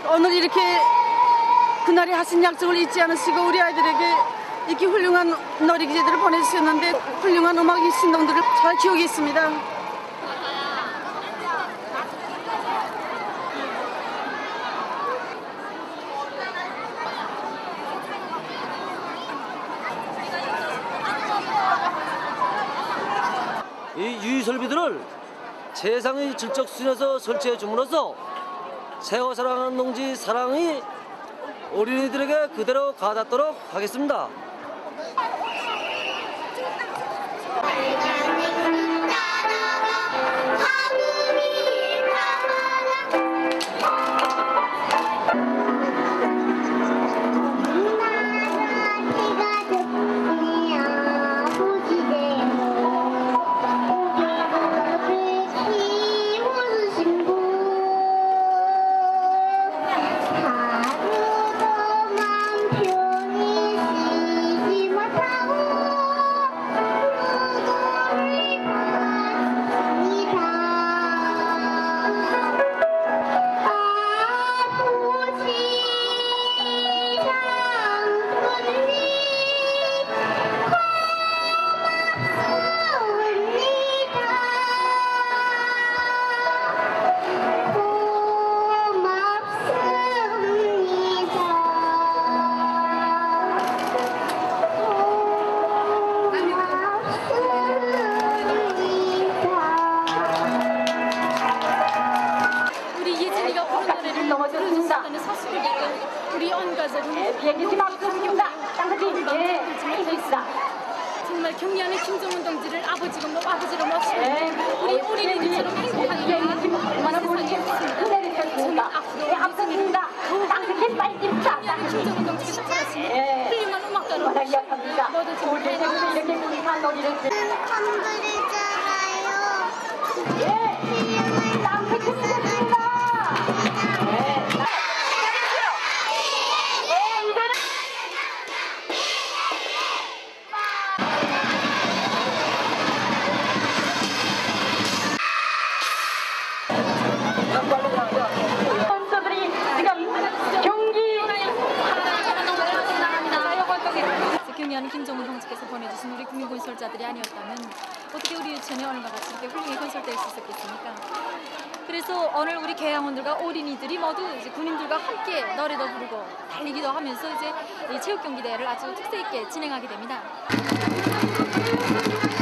오늘 이렇게 그날이 하신 약속을 잊지 않으시고 우리 아이들에게 이렇게 훌륭한 놀이기제들을 보내주셨는데 훌륭한 음악 신동들을 잘 키우겠습니다. 이 유의설비들을 세상의 질적 수준에서 설치해 줌으로써 새어 사랑하는 농지 사랑이 어린이들에게 그대로 가닿도록 하겠습니다. 우리 온 가족은 비행기 막습니다. 정말 경리하는 김정은 동지를 아버지로 모시고 우리 어린이들처럼 행복하게 세상에 없습니다. 저는 앞으로 경리하는 김정은 동지께서 잘하시는 훌륭한 음악가로 모두 정말 대단하십니다. 경리하는 김정은 동지께서 보내주신 우리 국민 건설자들이 아니었다면 어떻게 우리 유치원이 오늘과 같이 이렇게 훌륭히 건설될 수 있었겠습니까? 그래서 오늘 우리 개항원들과 어린이들이 모두 이제 군인들과 함께 노래도 부르고 달리기도 하면서 이제 이 체육 경기 대회를 아주 특색 있게 진행하게 됩니다.